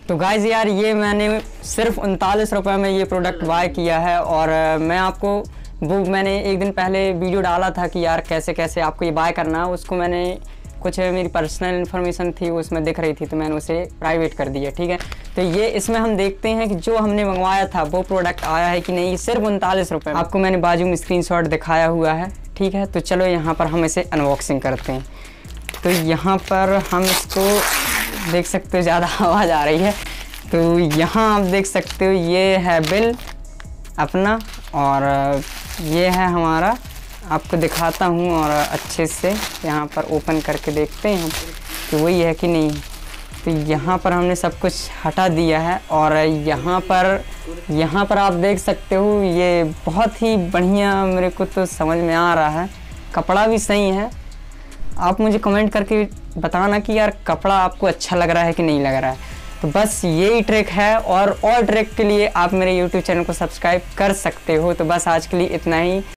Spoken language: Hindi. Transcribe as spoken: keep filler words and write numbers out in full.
तो गाइज़ यार ये मैंने सिर्फ उनतालीस रुपये में ये प्रोडक्ट बाय किया है और मैं आपको वो मैंने एक दिन पहले वीडियो डाला था कि यार कैसे कैसे आपको ये बाय करना है। उसको मैंने कुछ मेरी पर्सनल इन्फॉर्मेशन थी उसमें दिख रही थी तो मैंने उसे प्राइवेट कर दिया, ठीक है। तो ये इसमें हम देखते हैं कि जो हमने मंगवाया था वो प्रोडक्ट आया है कि नहीं। सिर्फ उनतालीस रुपये आपको मैंने बाजू में स्क्रीनशॉट दिखाया हुआ है, ठीक है। तो चलो यहाँ पर हम इसे अनबॉक्सिंग करते हैं। तो यहाँ पर हम इसको देख सकते हो, ज़्यादा आवाज़ आ रही है। तो यहाँ आप देख सकते हो ये है बिल अपना और ये है हमारा, आपको दिखाता हूँ और अच्छे से यहाँ पर ओपन करके देखते हैं हम कि वही है कि नहीं। तो यहाँ पर हमने सब कुछ हटा दिया है और यहाँ पर यहाँ पर आप देख सकते हो ये बहुत ही बढ़िया मेरे को तो समझ में आ रहा है। कपड़ा भी सही है। आप मुझे कमेंट करके बताना कि यार कपड़ा आपको अच्छा लग रहा है कि नहीं लग रहा है। तो बस यही ट्रिक है और और ट्रिक के लिए आप मेरे यूट्यूब चैनल को सब्सक्राइब कर सकते हो। तो बस आज के लिए इतना ही।